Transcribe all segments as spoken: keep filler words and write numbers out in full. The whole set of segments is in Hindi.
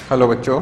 हेलो बच्चों,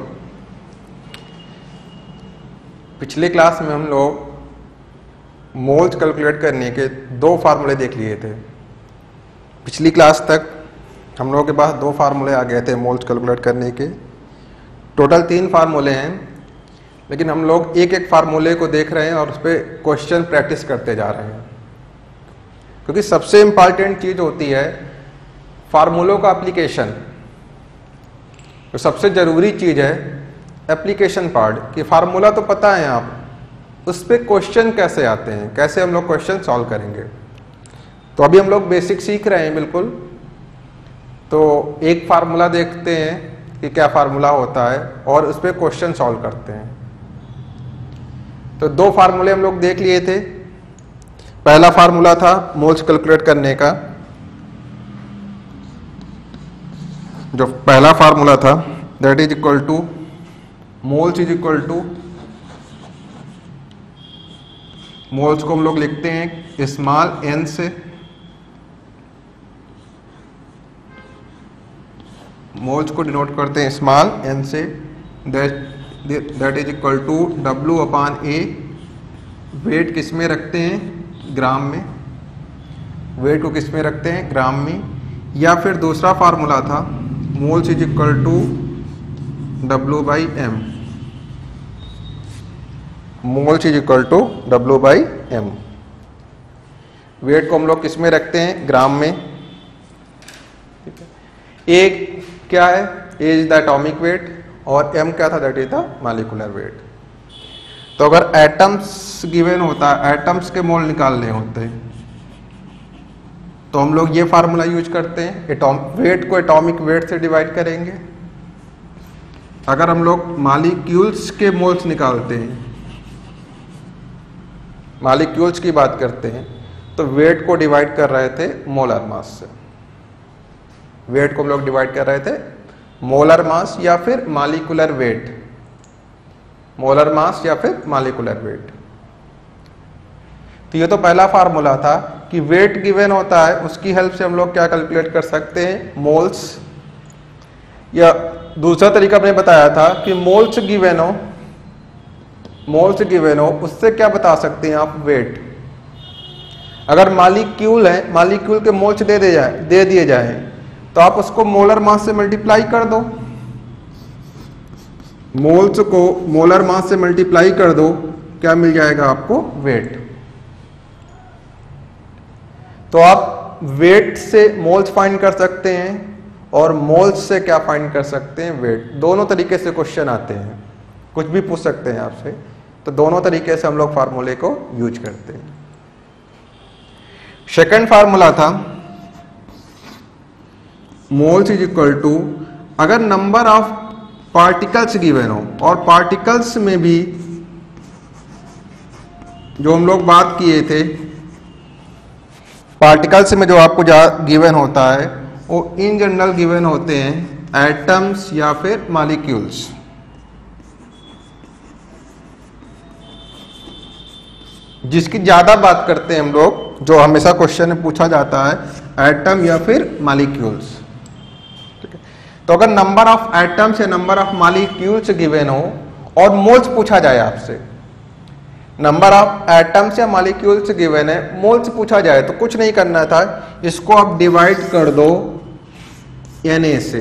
पिछले क्लास में हम लोग मोल्स कैलकुलेट करने के दो फार्मूले देख लिए थे। पिछली क्लास तक हम लोगों के पास दो फार्मूले आ गए थे मोल्स कैलकुलेट करने के। टोटल तीन फार्मूले हैं, लेकिन हम लोग एक एक फार्मूले को देख रहे हैं और उस पर क्वेश्चन प्रैक्टिस करते जा रहे हैं, क्योंकि सबसे इम्पॉर्टेंट चीज़ होती है फार्मूलों का एप्लीकेशन। तो सबसे ज़रूरी चीज़ है एप्लीकेशन पार्ट कि फार्मूला तो पता है आप, उस पर क्वेश्चन कैसे आते हैं, कैसे हम लोग क्वेश्चन सॉल्व करेंगे। तो अभी हम लोग बेसिक सीख रहे हैं बिल्कुल। तो एक फार्मूला देखते हैं कि क्या फार्मूला होता है और उस पर क्वेश्चन सॉल्व करते हैं। तो दो फार्मूले हम लोग देख लिए थे। पहला फार्मूला था मोल्स कैलकुलेट करने का, जो पहला फार्मूला था that is equal to moles is equal to, moles को हम लोग लिखते हैं स्मॉल एन से, मोल्स को डिनोट करते हैं स्मॉल एन से, that is equal to W upon A. Weight किस में रखते हैं? ग्राम में। वेट को किस में रखते हैं? ग्राम में। या फिर दूसरा फार्मूला था moles is equal to W by M, moles is equal to W by M. Weight को हम लोग किस में रखते हैं? ग्राम में। ए क्या है? A is the atomic weight और एम क्या था? That is the molecular weight. तो अगर एटम्स गिवन होता है, एटम्स के मोल निकालने होते हैं, तो हम लोग ये फार्मूला यूज करते हैं। एटॉम वेट को एटॉमिक वेट से डिवाइड करेंगे। अगर हम लोग मॉलिक्यूल्स के मोल्स निकालते हैं, मॉलिक्यूल्स की बात करते हैं, तो वेट को डिवाइड कर रहे थे मोलर मास से। वेट को हम लोग डिवाइड कर रहे थे मोलर मास या फिर मॉलिक्यूलर वेट, मोलर मास या फिर मॉलिक्यूलर वेट। तो ये तो पहला फार्मूला था कि वेट गिवन होता है, उसकी हेल्प से हम लोग क्या कैलकुलेट कर सकते हैं? मोल्स। या दूसरा तरीका हमने बताया था कि मोल्स गिवन हो, मोल्स गिवन हो, उससे क्या बता सकते हैं आप? वेट। अगर मॉलिक्यूल है, मॉलिक्यूल के मोल्स दे दे जाए दे दिए जाए तो आप उसको मोलर मास से मल्टीप्लाई कर दो। मोल्स को मोलर मास से मल्टीप्लाई कर दो, क्या मिल जाएगा आपको? वेट। तो आप वेट से मोल्स फाइंड कर सकते हैं और मोल्स से क्या फाइंड कर सकते हैं? वेट। दोनों तरीके से क्वेश्चन आते हैं, कुछ भी पूछ सकते हैं आपसे। तो दोनों तरीके से हम लोग फार्मूले को यूज करते हैं। सेकंड फार्मूला था मोल्स इज इक्वल टू, अगर नंबर ऑफ पार्टिकल्स गिवन हो, और पार्टिकल्स में भी जो हम लोग बात किए थे, पार्टिकल्स में जो आपको गिवन होता है वो इन जनरल गिवन होते हैं एटम्स या फिर मॉलिक्यूल्स। जिसकी ज्यादा बात करते हैं हम लोग, जो हमेशा क्वेश्चन में पूछा जाता है, एटम या फिर मॉलिक्यूल्स। ठीक है। तो अगर नंबर ऑफ एटम्स या नंबर ऑफ मॉलिक्यूल्स गिवन हो और मोल्स पूछा जाए आपसे, नंबर ऑफ एटम्स या मॉलिक्यूल्स गिवन है, मोल्स पूछा जाए, तो कुछ नहीं करना था, इसको आप डिवाइड कर दो Na से।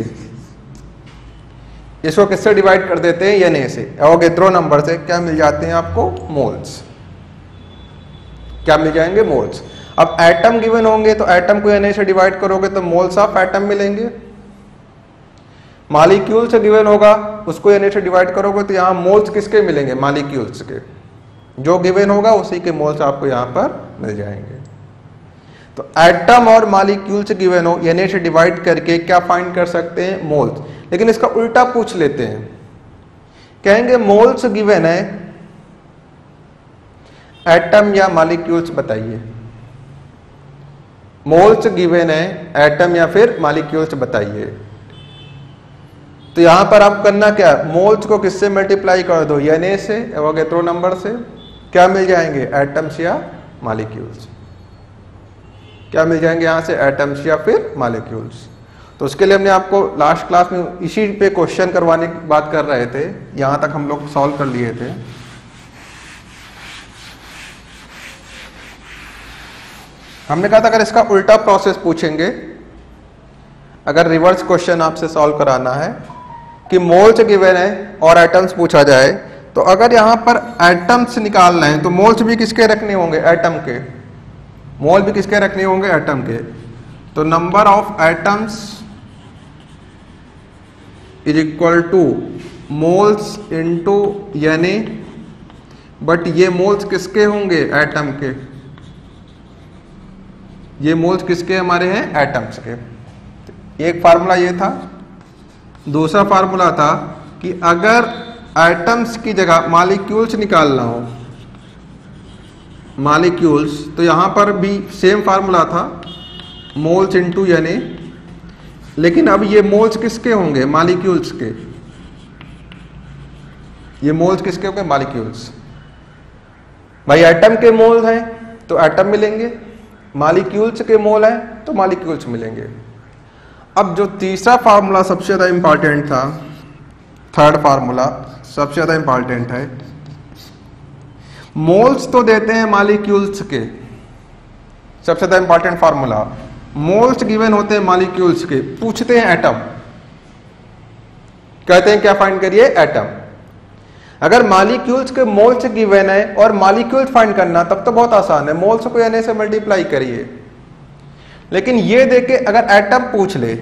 इसको किससे डिवाइड कर देते हैं? Na से। एवोगैड्रो नंबर से। क्या मिल जाते हैं आपको? मोल्स। क्या मिल जाएंगे? मोल्स। अब एटम गिवन होंगे तो एटम को Na से डिवाइड करोगे तो मोल्स ऑफ एटम मिलेंगे। मॉलिक्यूल से गिवन होगा, उसको Na से डिवाइड करोगे तो यहां मोल्स किसके मिलेंगे? मॉलिक्यूल्स के। जो गिवन होगा उसी के मोल्स आपको यहां पर मिल जाएंगे। तो एटम और मॉलिक्यूल्स गिवन हो, Na से डिवाइड करके क्या फाइंड कर सकते हैं? मोल्स। लेकिन इसका उल्टा पूछ लेते हैं, कहेंगे मोल्स गिवन है, एटम या मॉलिक्यूल्स बताइए। मोल्स गिवन है, एटम या फिर मॉलिक्यूल्स बताइए। तो यहां पर आप करना क्या? मोल्स को किससे मल्टीप्लाई कर दो? Na से, एवोगैड्रो नंबर से। क्या मिल जाएंगे? एटम्स या मॉलिक्यूल्स। क्या मिल जाएंगे यहां से? एटम्स या फिर मॉलिक्यूल्स। तो उसके लिए हमने आपको लास्ट क्लास में इसी पे क्वेश्चन करवाने की बात कर रहे थे, यहां तक हम लोग सॉल्व कर लिए थे। हमने कहा था अगर इसका उल्टा प्रोसेस पूछेंगे, अगर रिवर्स क्वेश्चन आपसे सॉल्व कराना है कि मोल्स गिवन है और एटम्स पूछा जाए, तो अगर यहां पर एटम्स निकालना है तो मोल्स भी किसके रखने होंगे? एटम के। मोल भी किसके रखने होंगे? एटम के। तो number of atoms is equal to moles into यानी, बट ये मोल्स किसके होंगे? एटम के। ये मोल्स किसके हमारे हैं? एटम्स के। एक फार्मूला ये था। दूसरा फार्मूला था कि अगर एटम्स की जगह मॉलिक्यूल्स निकालना हो, मॉलिक्यूल्स, तो यहां पर भी सेम फार्मूला था, मोल्स इनटू यानी, लेकिन अब ये मोल्स किसके होंगे? मॉलिक्यूल्स के। ये मोल्स किसके होंगे? मॉलिक्यूल्स। भाई एटम के मोल हैं तो एटम मिलेंगे, मॉलिक्यूल्स के मोल हैं तो मॉलिक्यूल्स मिलेंगे। अब जो तीसरा फार्मूला सबसे ज्यादा इंपॉर्टेंट था, थर्ड फार्मूला सबसे ज्यादा इंपॉर्टेंट है। मोल्स तो देते हैं मॉलिक्यूल्स के, सबसे ज्यादा इंपॉर्टेंट फार्मूला। मोल्स गिवन होते हैं मॉलिक्यूल्स के, पूछते हैं एटम, कहते हैं क्या फाइंड करिए? एटम। अगर मॉलिक्यूल्स के मोल्स गिवन है और मॉलिक्यूल्स फाइंड करना, तब तो बहुत आसान है, मोल्स को यानी से मल्टीप्लाई करिए। लेकिन ये देखे अगर एटम पूछ ले,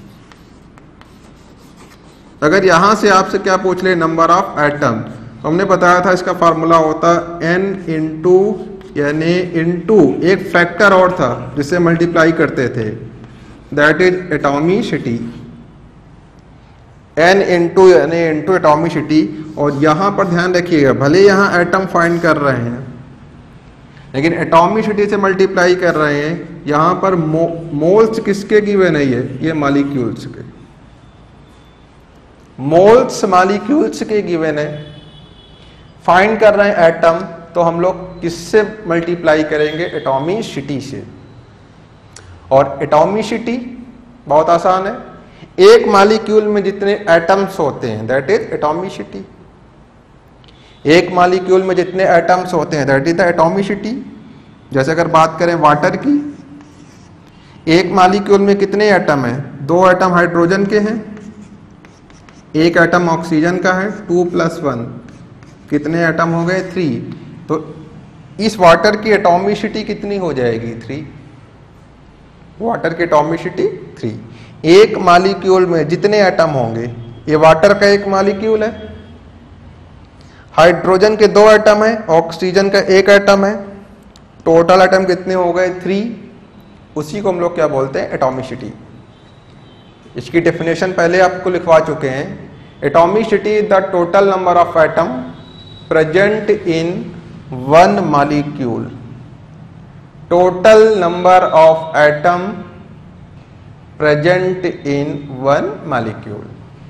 अगर यहां से आपसे क्या पूछ ले? Number of atom. तो हमने बताया था इसका फार्मूला होता एन इंटू यानी इंटू एक फैक्टर और था जिससे मल्टीप्लाई करते थे, that is atomicity. N into यानी इंटू एटॉमिसिटी। और यहां पर ध्यान रखिएगा, भले यहां एटम फाइंड कर रहे हैं लेकिन एटॉमिसिटी से मल्टीप्लाई कर रहे हैं। यहां पर मो, मोल्स किसके गिवन है? ये ये मॉलिक्यूल्स के। मोल्स मॉलिक्यूल्स के गिवन है, फाइंड कर रहे हैं एटम, तो हम लोग किससे मल्टीप्लाई करेंगे? एटॉमिसिटी से। और एटॉमिसिटी बहुत आसान है, एक मॉलिक्यूल में जितने एटम्स होते हैं दैट इज एटॉमिसिटी। एक मॉलिक्यूल में जितने एटम्स होते हैं दैट इज द एटॉमिसिटी। जैसे अगर बात करें वाटर की, एक मॉलिक्यूल में कितने एटम हैं? दो एटम हाइड्रोजन के हैं, एक एटम ऑक्सीजन का है, टू प्लस वन कितने एटम हो गए? थ्री। तो इस वाटर की एटॉमिसिटी कितनी हो जाएगी? थ्री। वाटर की एटॉमिसिटी थ्री। एक मॉलिक्यूल में जितने एटम होंगे, ये वाटर का एक मॉलिक्यूल है, हाइड्रोजन के दो एटम है, ऑक्सीजन का एक एटम है, टोटल एटम कितने हो गए? थ्री। उसी को हम लोग क्या बोलते हैं? एटॉमिसिटी। इसकी डेफिनेशन पहले आपको लिखवा चुके हैं। Atomicity is the total number of atom present in one molecule. Total number of atom present in one molecule.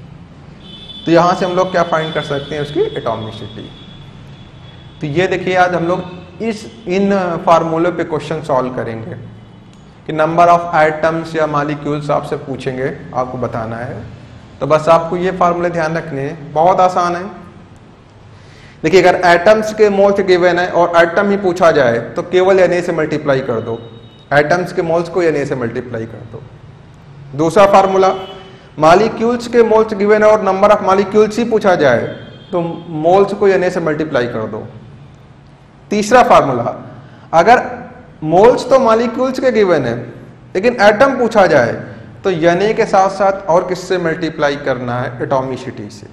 तो यहां से हम लोग क्या फाइंड कर सकते हैं? उसकी एटॉमिसिटी। तो ये देखिए, आज हम लोग इस इन फार्मूले पे क्वेश्चन सॉल्व करेंगे कि नंबर ऑफ एटम्स या मॉलिक्यूल्स आपसे पूछेंगे, आपको बताना है। तो बस आपको ये फार्मूले ध्यान रखने हैं, बहुत आसान है। देखिए, अगर एटम्स के मोल्स गिवन है और एटम ही पूछा जाए तो केवल एन से मल्टीप्लाई कर दो, एटम्स के मोल्स को एन से मल्टीप्लाई कर दो। दूसरा फार्मूला, मॉलिक्यूल्स के मोल्स गिवन है और नंबर ऑफ मॉलिक्यूल्स ही पूछा जाए तो मोल्स को एन से मल्टीप्लाई कर दो। तीसरा फार्मूला, अगर मोल्स तो मॉलिक्यूल्स के गिवन है लेकिन एटम पूछा जाए तो एन के साथ साथ और किससे मल्टीप्लाई करना है? एटॉमिसिटी से।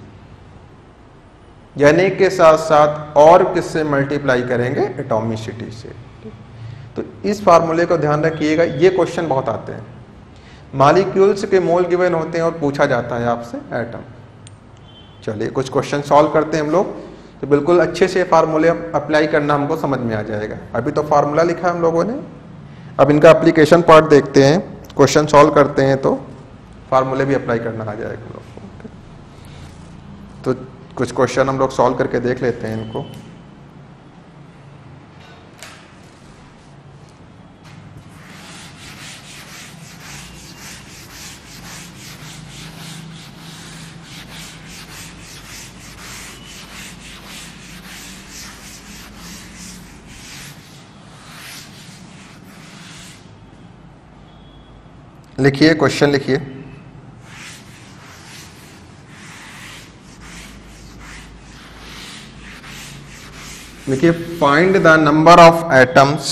एन के साथ साथ और किससे मल्टीप्लाई करेंगे? एटॉमिसिटी से। तो इस फार्मूले को ध्यान रखिएगा, ये क्वेश्चन बहुत आते हैं। मॉलिक्यूल्स के मोल गिवन होते हैं और पूछा जाता है आपसे एटम। चलिए कुछ क्वेश्चन सॉल्व करते हैं हम लोग, तो बिल्कुल अच्छे से फार्मूले अप्लाई करना हमको समझ में आ जाएगा। अभी तो फार्मूला लिखा हम लोगों ने, अब इनका एप्लीकेशन पार्ट देखते हैं, क्वेश्चन सॉल्व करते हैं तो फार्मूले भी अप्लाई करना आ जाएगा हम लोग को। तो कुछ क्वेश्चन हम लोग सॉल्व करके देख लेते हैं इनको। लिखिए, क्वेश्चन लिखिए। लिखिए, find the number of atoms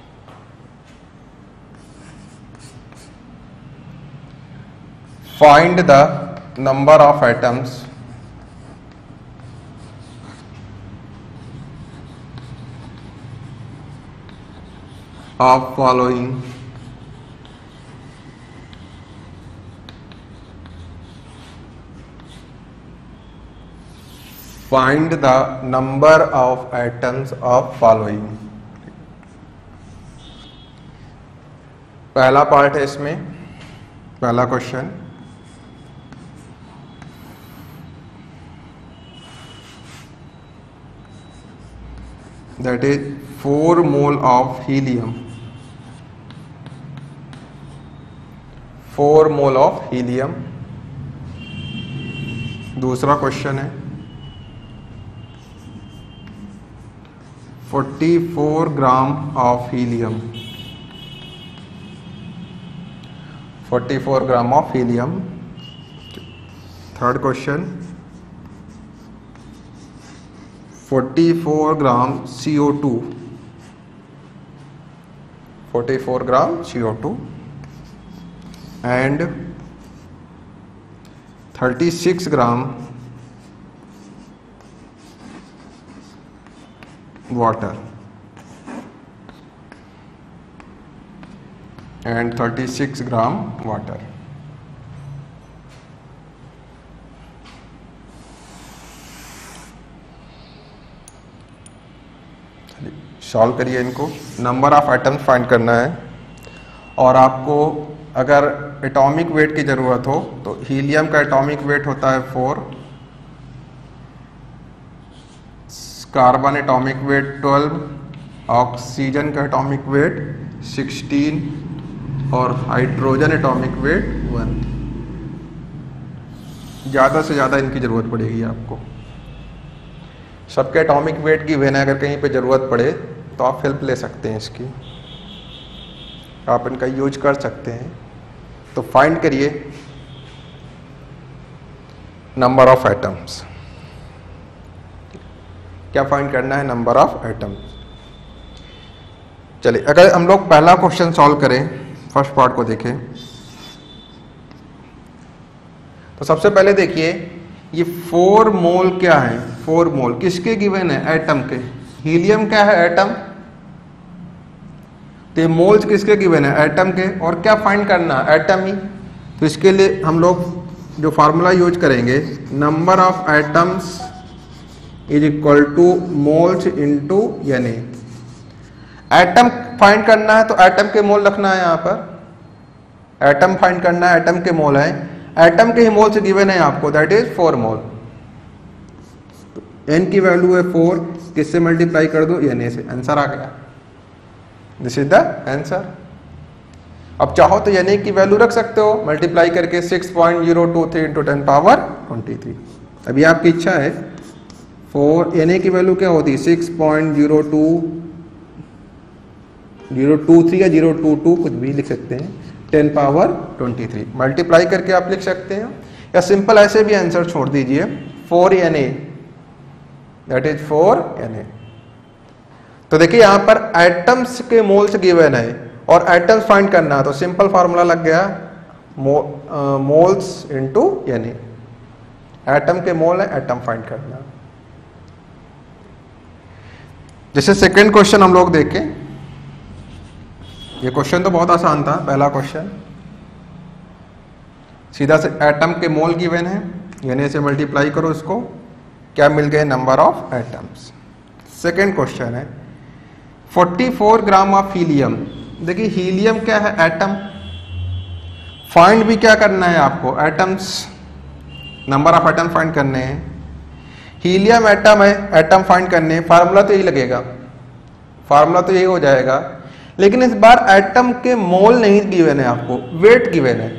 find the number of atoms of following find the number of atoms of following. पहला पार्ट है इसमें, पहला question, that is four mole of helium, four mole of helium. दूसरा क्वेश्चन है forty four gram of helium, forty four gram of helium. Third question forty four gram C O two, forty four gram C O two and thirty six gram water and thirty-six gram water। Solve करिए इनको। नंबर ऑफ एटम्स फाइंड करना है और आपको अगर एटॉमिक वेट की जरूरत हो तो हीलियम का एटॉमिक वेट होता है four, carbon atomic weight twelve, oxygen का एटॉमिक वेट सिक्सटीन और हाइड्रोजन एटॉमिक वेट वन। ज़्यादा से ज़्यादा इनकी ज़रूरत पड़ेगी आपको। सबके एटॉमिक वेट की वेन अगर कहीं पे ज़रूरत पड़े तो आप हेल्प ले सकते हैं इसकी, आप इनका यूज कर सकते हैं। तो फाइंड करिए नंबर ऑफ एटम्स। क्या फाइंड करना है? Number of atoms. चलिए, अगर हम लोग पहला क्वेश्चन सॉल्व करें, फर्स्ट पार्ट को देखें, तो सबसे पहले देखिए ये फोर मोल क्या है? फोर मोल किसके गिवन है? एटम के। हीलियम क्या है? एटम। तो ये मोल्स किसके गिवन है? एटम के। और क्या फाइंड करना है? एटम ही। तो इसके लिए हम लोग जो फार्मूला यूज करेंगे, number of atoms is equal to moles into N A. Atom find करना है तो एटम के मोल रखना है यहाँ पर। एटम फाइंड करना है, एटम के मोल है, एटम के ही मोल से गिवन है आपको, that is four mole. N की वैल्यू है फोर, किससे मल्टीप्लाई कर दो? एन ए से। आंसर आ गया। This is the answer. अब चाहो तो एन ए की वैल्यू रख सकते हो मल्टीप्लाई करके six point zero two three into ten power twenty three. अभी आपकी इच्छा है, फोर एन ए की वैल्यू क्या होती है? Six point zero two zero two three या जीरो टू टू कुछ भी लिख सकते हैं, ten power twenty three multiply करके आप लिख सकते हैं, या सिंपल ऐसे भी आंसर छोड़ दीजिए, four N A, that is four N A. तो देखिए यहां पर एटम्स के मोल्स गिवन है और एटम्स फाइंड करना है, तो सिंपल फार्मूला लग गया, मो, moles into N A. Atom के मोल है, एटम फाइंड करना। जैसे सेकंड क्वेश्चन हम लोग देखें, ये क्वेश्चन तो बहुत आसान था, पहला क्वेश्चन सीधा से एटम के मोल गिवन है, यानी से मल्टीप्लाई करो इसको, क्या मिल गए? Number of atoms. Second question है forty four gram of helium. देखिए हीलियम क्या है? एटम। फाइंड भी क्या करना है आपको? Atoms, number of atom find करने हैं। हीलियम एटम है, एटम फाइंड करने हैं, फार्मूला तो यही लगेगा, फार्मूला तो यही हो जाएगा। लेकिन इस बार एटम के मोल नहीं गिवन है आपको, वेट गिवन है।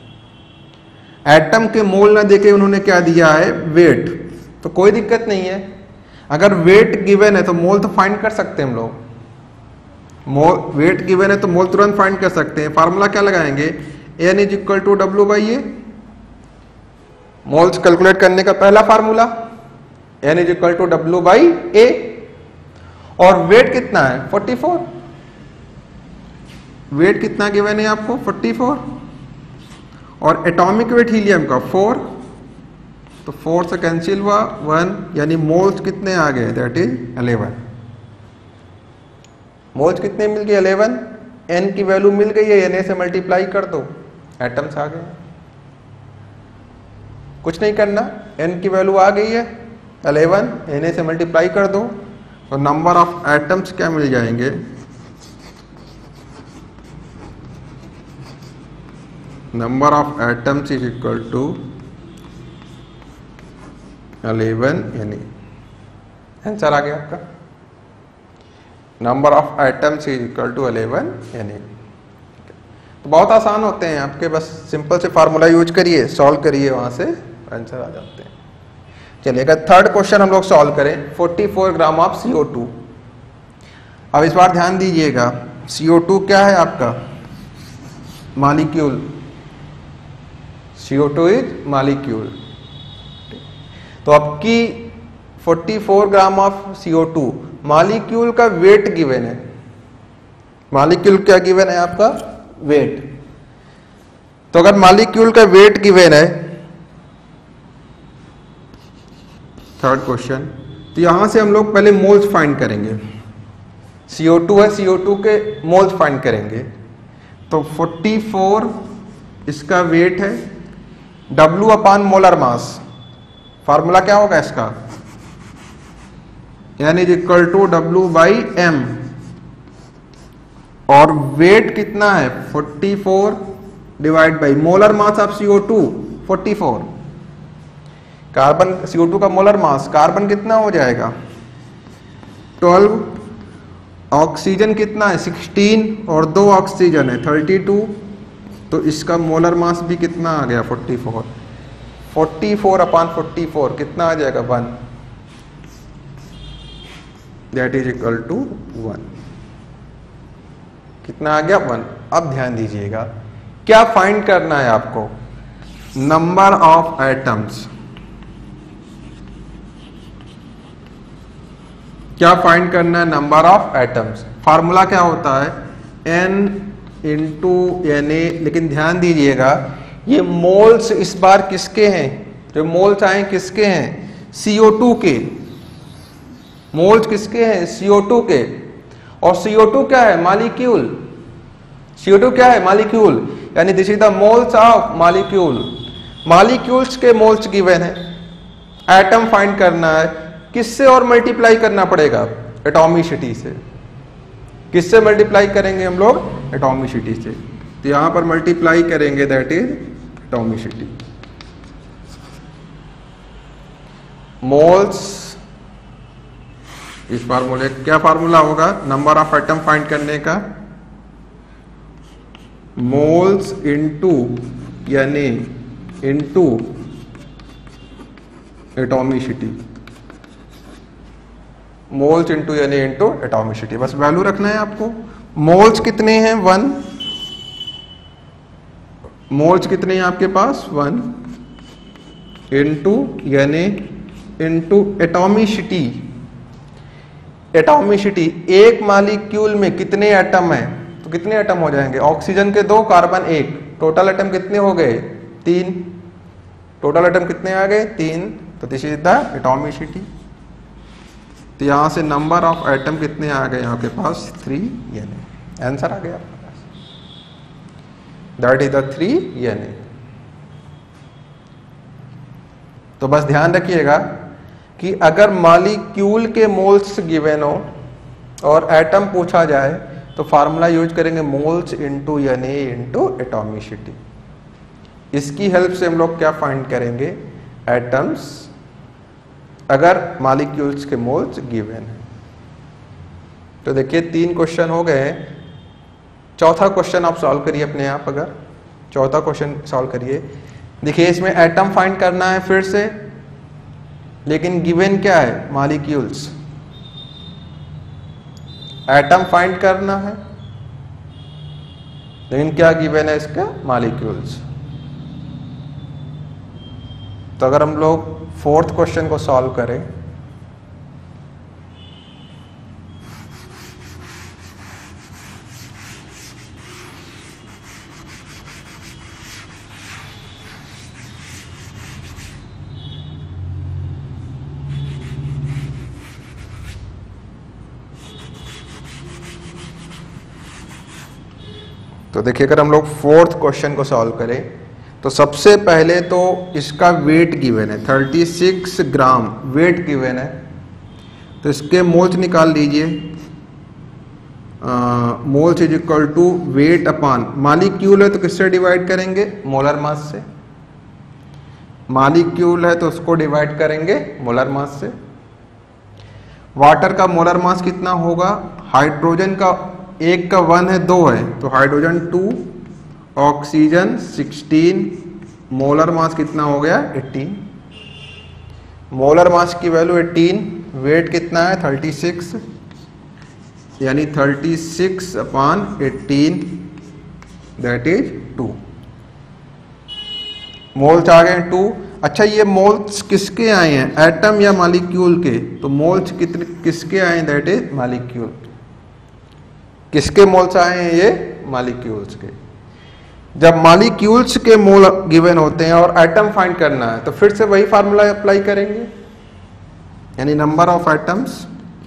एटम के मोल ना देके उन्होंने क्या दिया है? वेट। तो कोई दिक्कत नहीं है, अगर वेट गिवन है तो मोल तो फाइंड कर सकते हैं हम लोग। मोल वेट गिवन है तो मोल तुरंत फाइंड कर सकते हैं। फार्मूला क्या लगाएंगे? N is equal to W by A. Moles calculate करने का पहला formula N is equal to W by A, और वेट कितना है चौवालीस। वेट कितना गिवन है आपको चौवालीस, और एटॉमिक वेट हीलियम का फोर, तो फोर से कैंसिल हुआ वन, यानी मोल्स कितने आ गए, दैट इज इलेवन। मोल्स कितने मिल गए इलेवन, एन की वैल्यू मिल गई है, एन से मल्टीप्लाई कर दो, एटम्स आ गए। कुछ नहीं करना, एन की वैल्यू आ गई है इलेवन, एन से मल्टीप्लाई कर दो, तो नंबर ऑफ एटम्स क्या मिल जाएंगे, number of atoms is equal to eleven N. Answer आ गया आपका, number of atoms is equal to eleven N. तो बहुत आसान होते हैं आपके, बस सिंपल से फार्मूला यूज करिए, सॉल्व करिए, वहां से आंसर आ जाते हैं। चलिए अगर थर्ड क्वेश्चन हम लोग सॉल्व करें, चौवालीस gram of C O to. अब इस बार ध्यान दीजिएगा, सी ओ टू क्या है आपका, molecule, C O two is molecule. तो आपकी चौवालीस gram of C O two, molecule का वेट गिवन है, मॉलिक्यूल क्या गिवन है आपका, वेट। तो अगर मॉलिक्यूल का वेट गिवन है, थर्ड क्वेश्चन, तो यहां से हम लोग पहले मोल्स फाइंड करेंगे। सी ओ टू है, सी ओ टू के मोल्स फाइंड करेंगे। तो चौवालीस इसका वेट है, W upon molar mass, formula क्या होगा इसका, N is equal to W by M, और वेट कितना है चौवालीस divide by molar mass of C O two चौवालीस, कार्बन सी ओ टू का मोलर मास, कार्बन कितना हो जाएगा ट्वेल्व, ऑक्सीजन कितना है सिक्सटीन, और दो ऑक्सीजन है थर्टी टू, तो इसका मोलर मास भी कितना आ गया चौवालीस, चौवालीस अपान चौवालीस कितना आ जाएगा one, that is equal to one. कितना आ गया वन। अब ध्यान दीजिएगा, क्या फाइंड करना है आपको, नंबर ऑफ एटम्स। क्या फाइंड करना है, नंबर ऑफ एटम्स। फार्मूला क्या होता है, एन इंटू एन ए, लेकिन ध्यान दीजिएगा ये मोल्स इस बार किसके हैं, जो मोल्स आए किसके हैं, सी ओ टू के। मोल्स किसके हैं, सी ओ टू के, और सी ओ टू क्या है, मॉलिक्यूल। सी ओ टू क्या है, मॉलिक्यूल, यानी this is the moles of molecule. Molecules के मोल्स गिवन है, एटम फाइंड करना है, किससे और मल्टीप्लाई करना पड़ेगा, एटॉमिसिटी से। किससे मल्टीप्लाई करेंगे हम लोग, एटॉमिसिटी से। तो यहां पर मल्टीप्लाई करेंगे, दैट इज एटॉमिसिटी। मोल्स, इस फार्मूले क्या फार्मूला होगा, नंबर ऑफ एटम फाइंड करने का, मोल्स इनटू यानी इनटू एटॉमिसिटी, मोल्स इंटू यानी इंटू एटॉमिसिटी। बस वैल्यू रखना है आपको। मोल्स कितने हैं, वन, मोल्स कितने हैं आपके पास, वन, इंटू यानी इंटू एटॉमिसिटी। एटॉमिसिटी, एक मॉलिक्यूल में कितने एटम है, तो कितने एटम हो जाएंगे, ऑक्सीजन के दो, कार्बन एक, टोटल एटम कितने हो गए, तीन। टोटल एटम कितने आ गए, तीन। तो दिस इज द एटॉमिसिटी। तो यहां से नंबर ऑफ एटम कितने आ गए आपके पास, थ्री, यानी आंसर आ गया आपके पास, दैट इज द थ्री यानी। तो बस ध्यान रखिएगा कि अगर मॉलिक्यूल के मोल्स गिवन हो और एटम पूछा जाए तो फार्मूला यूज करेंगे मोल्स इनटू यानी इनटू एटॉमिसिटी। इसकी हेल्प से हम लोग क्या फाइंड करेंगे, एटम्स, अगर मॉलिक्यूल्स के मोल्स गिवन है। तो देखिए तीन क्वेश्चन हो गए। चौथा क्वेश्चन आप सॉल्व करिए अपने आप, अगर चौथा क्वेश्चन सॉल्व करिए। देखिए इसमें एटम फाइंड करना है फिर से, लेकिन गिवन क्या है, मॉलिक्यूल्स। एटम फाइंड करना है लेकिन क्या गिवन है इसका? मॉलिक्यूल्स। तो अगर हम लोग फोर्थ क्वेश्चन को सॉल्व करें, तो देखिए अगर हम लोग फोर्थ क्वेश्चन को सॉल्व करें तो सबसे पहले तो इसका वेट गिवन है छत्तीस ग्राम वेट गिवन है। तो इसके मोल्स निकाल लीजिए। Moles is equal to weight upon molecule है तो किससे डिवाइड करेंगे? मोलर मास से। मॉलिक्यूल है तो उसको डिवाइड करेंगे मोलर मास से। वाटर का मोलर मास कितना होगा? हाइड्रोजन का एक का वन है, दो है, तो hydrogen two, oxygen sixteen, molar mass कितना हो गया? एटीन। मोलर मास की वैल्यू एटीन, वेट कितना है? थर्टी सिक्स, यानी thirty six upon eighteen that is two. Moles आ गए टू। अच्छा, ये मोल्स किसके आए हैं? एटम या मॉलिक्यूल के? तो मोल्स कितने किसके आए हैं? That is molecule. किसके मोल्स आए हैं? ये मॉलिक्यूल्स के। जब मॉलिक्यूल्स के मोल गिवन होते हैं और एटम फाइंड करना है तो फिर से वही फार्मूला अप्लाई करेंगे, यानी number of atoms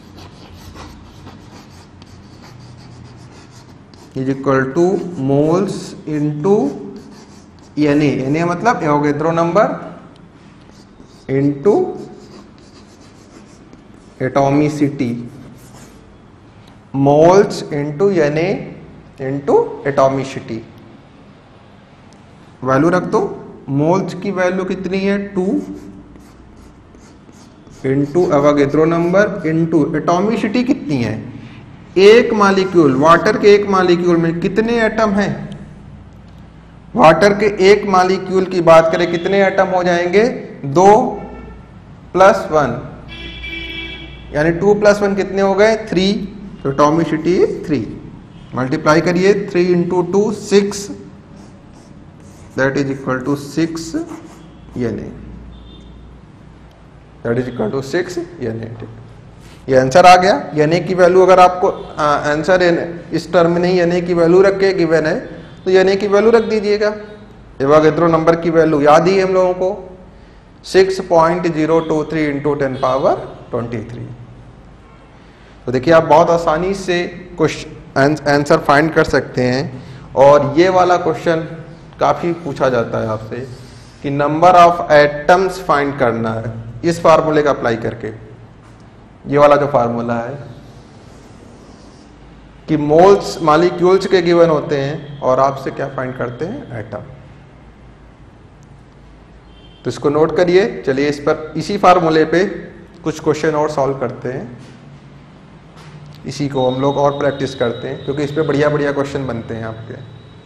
is equal to moles into N A. N A मतलब Avogadro number into atomicity. Moles into N A into atomicity. Value रख दो। मोल्स की वैल्यू कितनी है? Two into Avogadro number into atomicity कितनी है? एक मॉलिक्यूल, वाटर के एक मॉलिक्यूल में कितने एटम हैं? वाटर के एक मॉलिक्यूल की बात करें कितने एटम हो जाएंगे? दो प्लस वन, यानी टू प्लस वन कितने हो गए? थ्री। तो एटॉमिसिटी थ्री। मल्टीप्लाई करिए, three into two six that is equal to six N A. That is equal to six N A. ये आंसर आ गया। एन ए की वैल्यू अगर आपको आंसर इस टर्म में नहीं एन ए की वैल्यू रख के गिवन है तो एन ए की वैल्यू रख दीजिएगा। एवोगैड्रो नंबर की वैल्यू याद ही है हम लोगों को, six point zero two three into ten power twenty three. तो देखिए आप बहुत आसानी से क्वेश्चन आंसर फाइंड कर सकते हैं। और ये वाला क्वेश्चन काफ़ी पूछा जाता है आपसे कि नंबर ऑफ एटम्स फाइंड करना है इस फार्मूले का अप्लाई करके। ये वाला जो फार्मूला है कि मोल्स मॉलिक्यूल्स के गिवन होते हैं और आपसे क्या फाइंड करते हैं? एटम। तो इसको नोट करिए। चलिए इस पर इसी फार्मूले पे कुछ क्वेश्चन और सॉल्व करते हैं। इसी को हम लोग और प्रैक्टिस करते हैं क्योंकि इस पे बढ़िया बढ़िया क्वेश्चन बनते हैं आपके।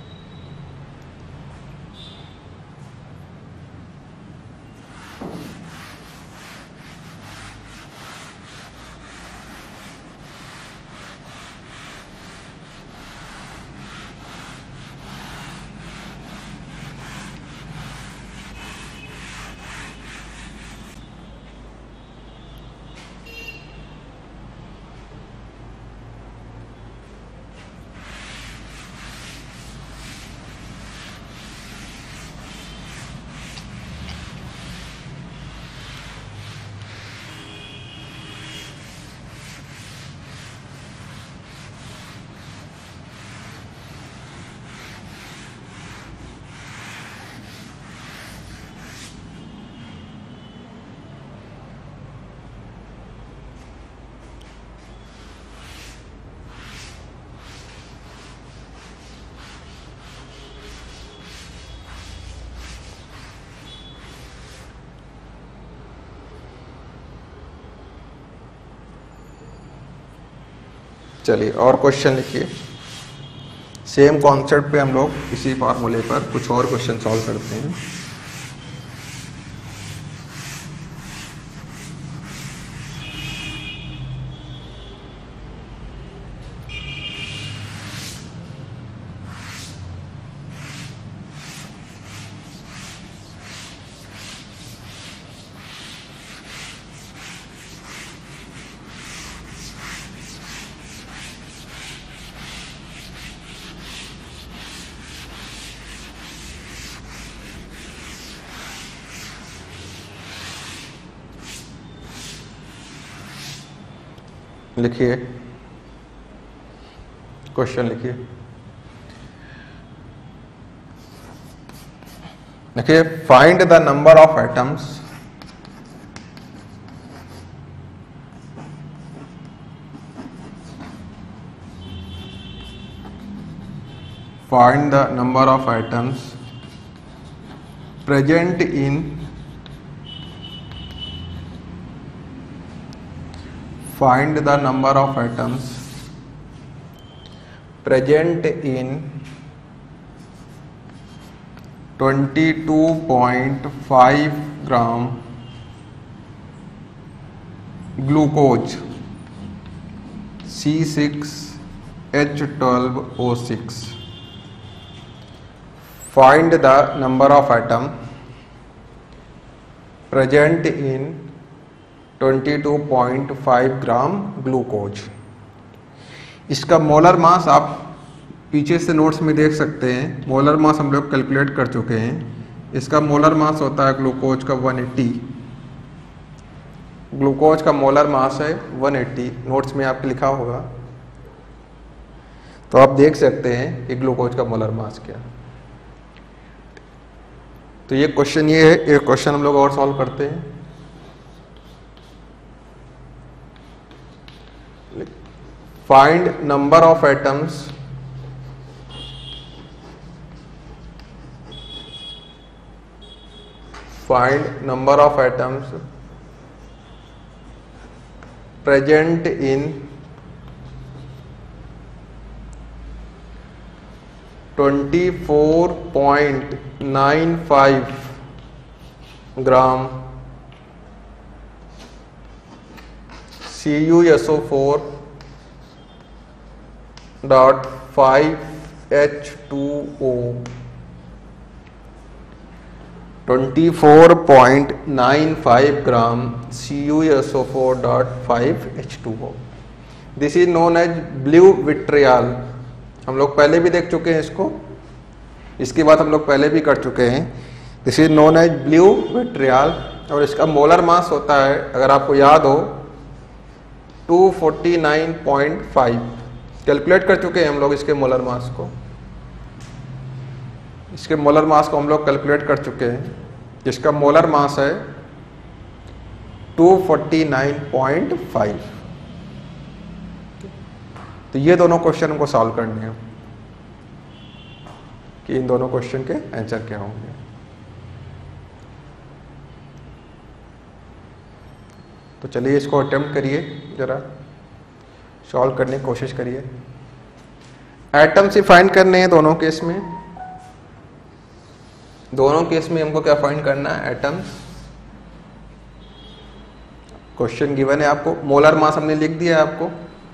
चलिए और क्वेश्चन लिखिए। सेम कॉन्सेप्ट पे हम लोग इसी फार्मूले पर कुछ और क्वेश्चन सॉल्व करते हैं। लिखिए, क्वेश्चन लिखिए। देखिए, find the number of atoms find the number of atoms present in find the number of atoms present in twenty-two point five gram glucose C six H twelve O six. Find the number of atom present in twenty-two point five gram glucose. इसका मोलर मास आप पीछे से नोट्स में देख सकते हैं। मोलर मास हम लोग कैलकुलेट कर चुके हैं। इसका मोलर मास होता है ग्लूकोज का one eighty। ग्लूकोज का मोलर मास है one eighty, नोट्स में आपके लिखा होगा, तो आप देख सकते हैं कि ग्लूकोज का मोलर मास क्या है। तो ये क्वेश्चन ये है, एक क्वेश्चन हम लोग और सॉल्व करते हैं। Find number of atoms find number of atoms present in twenty-four point nine five gram C u S O four dot five H two O. twenty-four point nine five gram C u S O four dot five H two O. This is known as blue vitriol. हम लोग पहले भी देख चुके हैं इसको, इसकी बात हम लोग पहले भी कर चुके हैं। This is known as blue vitriol और इसका मोलर मास होता है, अगर आपको याद हो, two forty-nine point five। Calculate कर चुके हैं हम लोग इसके मोलर मास को, इसके मोलर मास को हम लोग कैलकुलेट कर चुके हैं, जिसका मोलर मास है two forty-nine point five। तो ये दोनों क्वेश्चन हमको सॉल्व करने हैं कि इन दोनों क्वेश्चन के आंसर क्या होंगे। तो चलिए इसको अटेम्प्ट करिए, जरा सॉल्व करने की कोशिश करिए। एटम्स ही फाइंड करने हैं दोनों केस में। दोनों केस में हमको क्या फाइंड करना है? एटम्स। क्वेश्चन गिवन है आपको, मोलर मास हमने लिख दिया है आपको,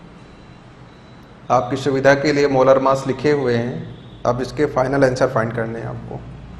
आपकी सुविधा के लिए मोलर मास लिखे हुए हैं। अब इसके फाइनल आंसर फाइंड करने हैं आपको।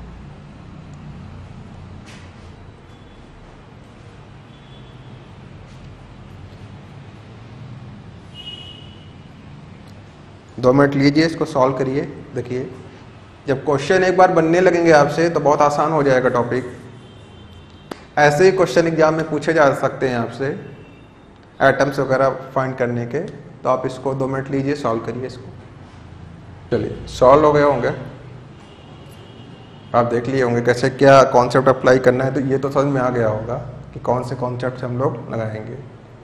दो मिनट लीजिए, इसको सॉल्व करिए। देखिए, जब क्वेश्चन एक बार बनने लगेंगे आपसे तो बहुत आसान हो जाएगा टॉपिक। ऐसे ही क्वेश्चन एग्जाम में पूछे जा सकते हैं आपसे एटम्स वगैरह फाइंड करने के, तो आप इसको दो मिनट लीजिए, सॉल्व करिए इसको। चलिए, सॉल्व हो गए होंगे, आप देख लिए होंगे कैसे क्या कॉन्सेप्ट अप्लाई करना है। तो ये तो समझ में आ गया होगा कि कौन से कॉन्सेप्ट हम लोग लगाएंगे।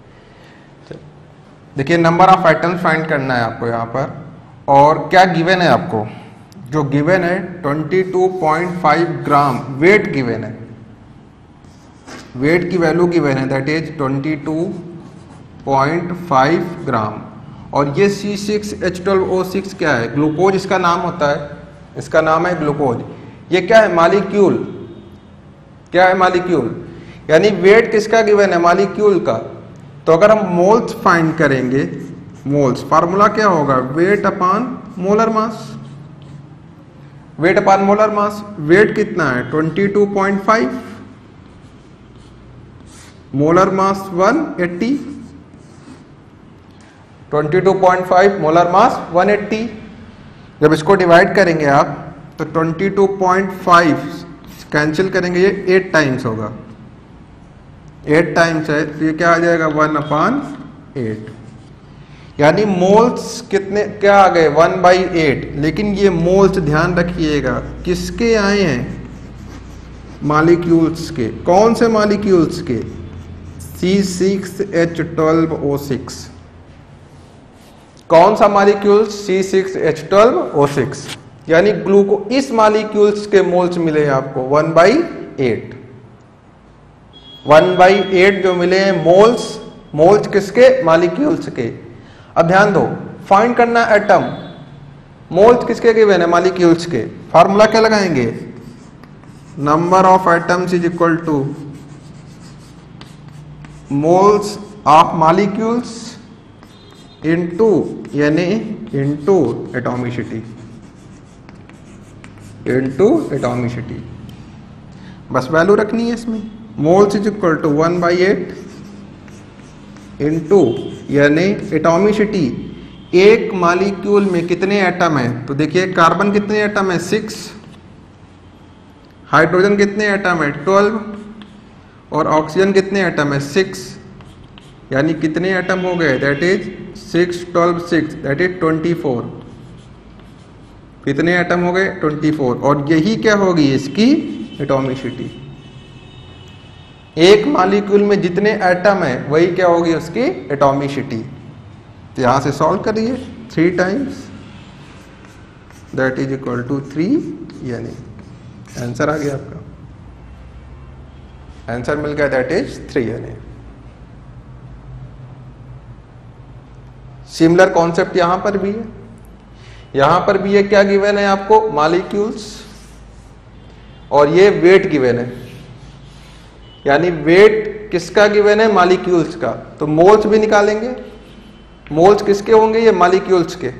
देखिए, नंबर ऑफ एटम्स फाइंड करना है आपको यहाँ पर, और क्या गिवन है आपको? जो गिवन है बाईस पॉइंट पाँच ग्राम वेट गिवन है, वेट की वैल्यू गिवन है, दैट इज बाईस पॉइंट पाँच ग्राम। और ये C six H twelve O six क्या है? ग्लूकोज इसका नाम होता है, इसका नाम है ग्लूकोज। ये क्या है? मालिक्यूल। क्या है? मालिक्यूल। यानी वेट किसका गिवन है? मालिक्यूल का। तो अगर हम मोल्स फाइंड करेंगे, मोल्स फार्मूला क्या होगा? Weight upon molar mass. Weight upon molar mass. Weight कितना है? बाईस पॉइंट पाँच, मोलर मास one eighty, बाईस पॉइंट पाँच मोलर मास one eighty। जब इसको डिवाइड करेंगे आप तो बाईस पॉइंट पाँच कैंसिल करेंगे, ये आठ टाइम्स होगा, आठ टाइम्स है, तो ये क्या आ जाएगा? One upon eight. यानी मोल्स कितने क्या आ गए, वन बाई एट। लेकिन ये मोल्स ध्यान रखिएगा किसके आए हैं, मॉलिक्यूल्स के। कौन से मॉलिक्यूल्स के, C six H twelve O six. कौन सा molecule, C six H twelve O six. यानी ग्लूको इस मॉलिक्यूल्स के मोल्स मिले हैं आपको one by eight. One by eight जो मिले हैं मोल्स, मोल्स किसके, मॉलिक्यूल्स के। अब ध्यान दो, फाइंड करना एटम, मोल्स किसके गिवन है, मॉलिक्यूल्स के। फार्मूला क्या लगाएंगे, number of atoms is equal to moles of molecules into यानी इनटू एटॉमिसिटी, इनटू एटॉमिसिटी। बस वैल्यू रखनी है इसमें, moles is equal to one by eight into यानी एटॉमिसिटी। एक मॉलिक्यूल में कितने एटम है, तो देखिए कार्बन कितने एटम है, सिक्स। हाइड्रोजन कितने एटम है, ट्वेल्व। और ऑक्सीजन कितने एटम है, सिक्स। यानी कितने एटम हो गए, that is six twelve six, that is twenty four. कितने एटम हो गए, ट्वेंटी फोर। और यही क्या होगी इसकी एटॉमिसिटी। एक मॉलिक्यूल में जितने एटम है वही क्या होगी उसकी एटॉमिसिटी। तो यहां से सॉल्व करिए, three times that is equal to three, यानी आंसर आ गया आपका, आंसर मिल गया दैट इज थ्री। यानी सिमिलर कॉन्सेप्ट यहां पर भी है, यहां पर भी ये क्या गिवन है आपको, मॉलिक्यूल्स, और ये वेट गिवन है। यानी वेट किसका गिवन है, मॉलिक्यूल्स का। तो मोल्स भी निकालेंगे, मोल्स किसके होंगे, ये मॉलिक्यूल्स के।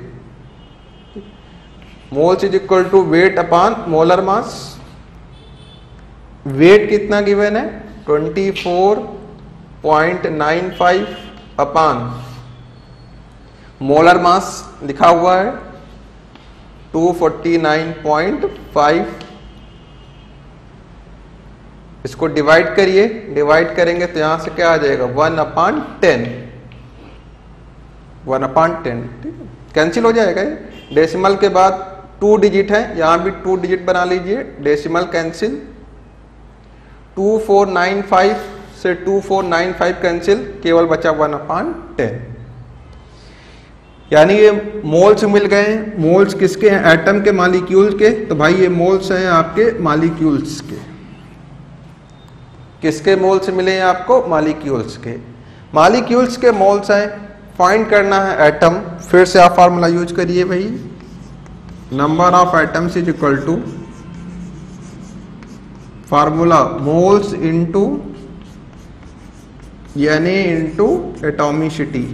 Moles is equal to weight upon molar mass. Weight कितना गिवन है, twenty four point nine five upon molar mass लिखा हुआ है two forty nine point five. इसको डिवाइड करिए, डिवाइड करेंगे तो यहां से क्या आ जाएगा, one upon ten, one upon ten. ठीक है, कैंसिल हो जाएगा ये। डेसिमल के बाद टू डिजिट है, यहां भी टू डिजिट बना लीजिए, decimal cancel. Two four nine five से two four nine five cancel, केवल बचा वन अपॉन टेन। यानी ये मोल्स मिल गए। मोल्स किसके हैं, एटम के, मॉलिक्यूल के। तो भाई ये मोल्स हैं आपके मॉलिक्यूल्स के। किसके मोल्स मिले हैं आपको, मॉलिक्यूल्स के। मॉलिक्यूल्स के मोल्स हैं, फाइंड करना है एटम। फिर से आप फार्मूला यूज करिए भाई, number of atoms is equal to formula moles into यानी इनटू एटॉमिसिटी।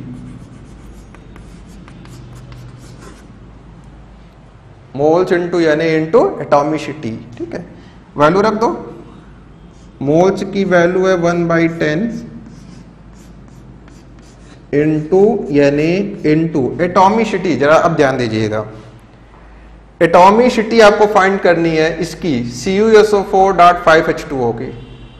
मोल्स इनटू यानी इनटू एटॉमिसिटी। ठीक है, वैल्यू रख दो। मोल्स की वैल्यू है वन बाई टेन इंटू यानी इंटू एटॉमिसिटी। जरा अब ध्यान दीजिएगा, एटॉमिसिटी आपको फाइंड करनी है इसकी C U S O four dot five H two O की।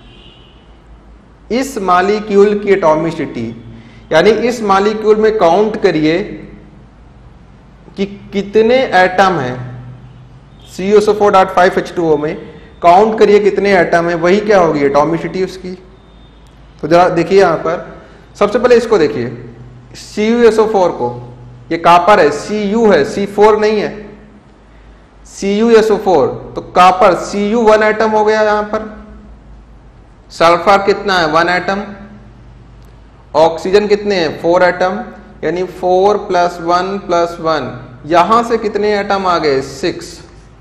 इस मॉलिक्यूल की एटॉमिसिटी, यानी इस मॉलिक्यूल में काउंट करिए कि कितने एटम हैं। C U S O four dot five H two O में काउंट करिए कितने एटम है, वही क्या होगी एटॉमिसिटी उसकी। तो जरा देखिए यहां पर, सबसे पहले इसको देखिए, C U S O four को, ये कापर है, सी यू है, सी फोर नहीं है, C U S O four. तो copper C U one atom हो गया यहां पर। सल्फर कितना है, वन एटम। ऑक्सीजन कितने हैं, फोर एटम। यानी four plus one plus one, यहां से कितने एटम आ गए, six.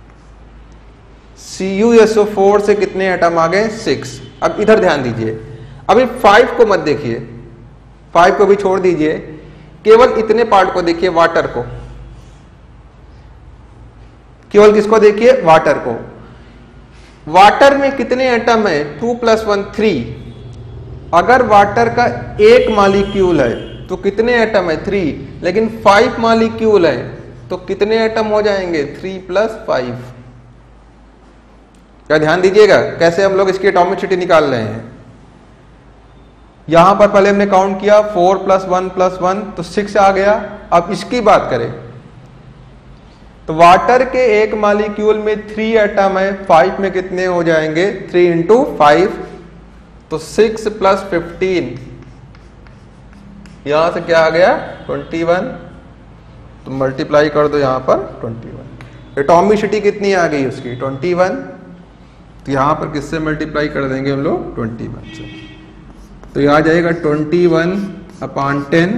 C U S O four से कितने एटम आ गए, सिक्स। अब इधर ध्यान दीजिए, अभी फाइव को मत देखिए, फाइव को भी छोड़ दीजिए, केवल इतने पार्ट को देखिए, वाटर को। केवल किसको देखिए, वाटर को। वाटर में कितने एटम है, टू प्लस वन थ्री। अगर वाटर का एक मॉलिक्यूल है तो कितने एटम है, थ्री। लेकिन फाइव मॉलिक्यूल है तो कितने एटम हो जाएंगे, थ्री प्लस फाइव। क्या ध्यान दीजिएगा कैसे हम लोग इसकी एटॉमिसिटी निकाल रहे हैं। यहां पर पहले हमने काउंट किया four plus one plus one तो सिक्स आ गया। अब इसकी बात करें तो वाटर के एक मॉलिक्यूल में थ्री एटम है, फाइव में कितने हो जाएंगे, थ्री इंटू फाइव तो सिक्स प्लस फिफ्टीन, यहां से क्या आ गया ट्वेंटी वन, तो मल्टीप्लाई कर दो यहां पर ट्वेंटी वन। एटॉमिसिटी कितनी आ गई उसकी ट्वेंटी वन, तो यहां पर किससे मल्टीप्लाई कर देंगे हम लोग ट्वेंटी वन से, तो यह आ जाएगा twenty one upon ten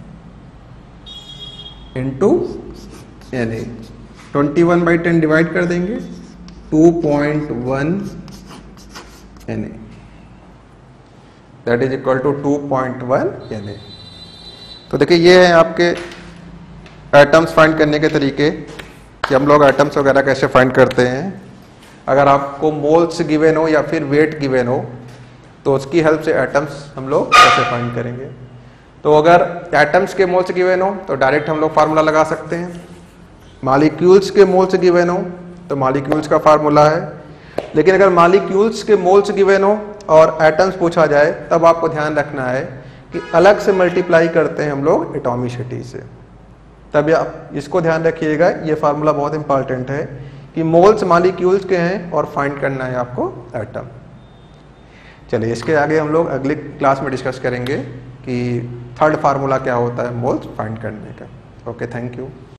into N A, twenty one by ten divide कर देंगे two point one N A, that is equal to two point one N A. तो देखिए ये है आपके एटम्स फाइंड करने के तरीके कि हम लोग एटम्स वगैरह कैसे फाइंड करते हैं। अगर आपको मोल्स गिवन हो या फिर वेट गिवन हो तो उसकी हेल्प से एटम्स हम लोग कैसे फाइंड करेंगे। तो अगर एटम्स के मोल्स गिवन हो तो डायरेक्ट हम लोग फार्मूला लगा सकते हैं, मॉलिक्यूल्स के मोल्स गिवन हो तो मॉलिक्यूल्स का फार्मूला है, लेकिन अगर मॉलिक्यूल्स के मोल्स गिवन हो और एटम्स पूछा जाए तब आपको ध्यान रखना है कि अलग से मल्टीप्लाई करते हैं हम लोग एटॉमिसिटी से, तब आप इसको ध्यान रखिएगा। ये फार्मूला बहुत इंपॉर्टेंट है कि मोल्स मॉलिक्यूल्स के हैं और फाइंड करना है आपको एटम। चलिए इसके आगे हम लोग अगली क्लास में डिस्कस करेंगे कि थर्ड फार्मूला क्या होता है मोल्स फाइंड करने का। Okay, thank you.